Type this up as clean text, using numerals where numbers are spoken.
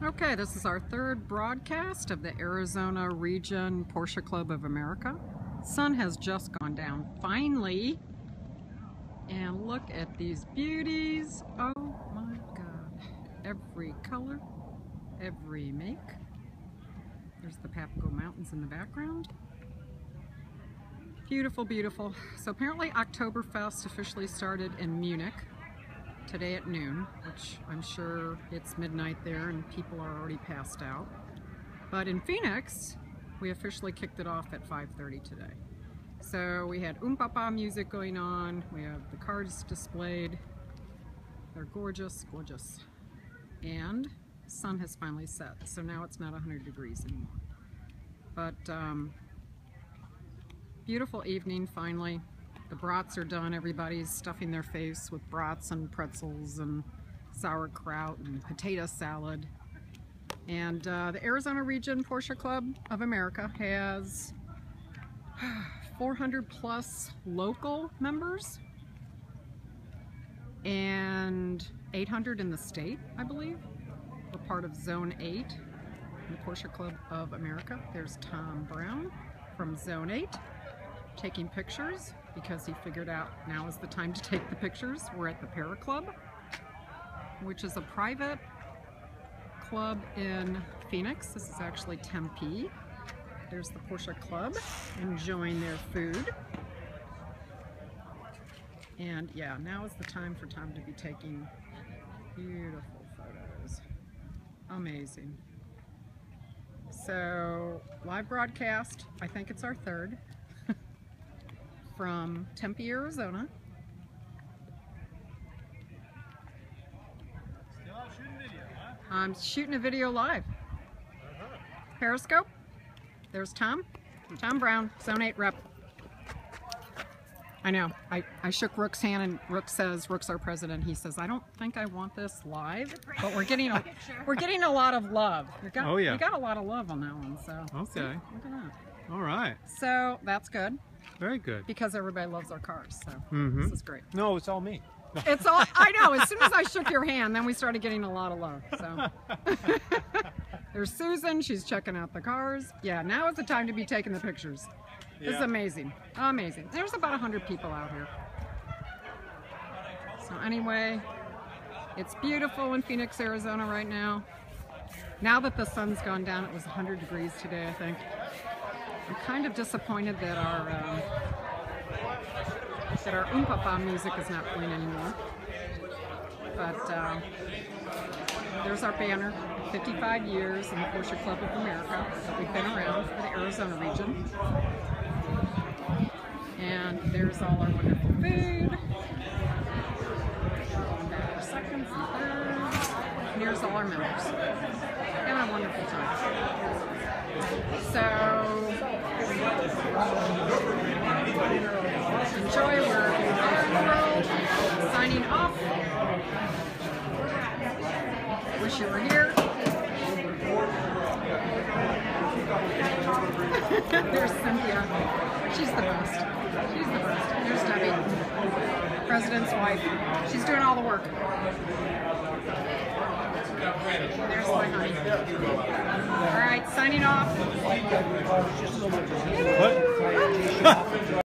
Okay, this is our third broadcast of the Arizona Region Porsche Club of America. Sun has just gone down, finally. And look at these beauties. Oh my God. Every color, every make. There's the Papago Mountains in the background. Beautiful, beautiful. So apparently Oktoberfest officially started in Munich today at noon, which I'm sure it's midnight there and people are already passed out. But in Phoenix, we officially kicked it off at 5:30 today. So we had Papa music going on, we have the cars displayed. They're gorgeous, gorgeous. And the sun has finally set, so now it's not 100 degrees anymore. But beautiful evening finally. The brats are done. Everybody's stuffing their face with brats and pretzels and sauerkraut and potato salad. And the Arizona Region Porsche Club of America has 400 plus local members and 800 in the state, I believe. We're part of Zone 8 in the Porsche Club of America. There's Tom Brown from Zone 8 taking pictures because he figured out now is the time to take the pictures. We're at the Para Club, which is a private club in Phoenix. This is actually Tempe. There's the Porsche Club enjoying their food. And yeah, now is the time for Tom to be taking beautiful photos. Amazing. So, live broadcast, I think it's our third, from Tempe, Arizona. Still out shooting video, huh? I'm shooting a video live. Periscope. There's Tom Brown, Zone 8 rep. I know, I shook Rook's hand and Rook's our president. He says, I don't think I want this live, but we're getting a lot of love. We got a lot of love on that one, so. Okay. See, look at that. All right. So that's good. Very good. Because everybody loves our cars, so this is great. No, it's all me. It's all, I know, as soon as I shook your hand, then we started getting a lot of love, so. There's Susan, she's checking out the cars. Yeah, now is the time to be taking the pictures. This is amazing, amazing. There's about 100 people out here. So anyway, it's beautiful in Phoenix, Arizona right now. Now that the sun's gone down, it was 100 degrees today, I think. I'm kind of disappointed that our Papa music is not playing anymore. But there's our banner, 55 years in the Porsche Club of America that we've been around for the Arizona region. And there's all our wonderful food. And our seconds and thirds. And here's all our members. And a wonderful time. So enjoy. We're in the world. Signing off. Wish you were here. There's Cynthia. She's the best. She's the best. There's Debbie, President's wife. She's doing all the work. There's my honey. All right, signing off. What?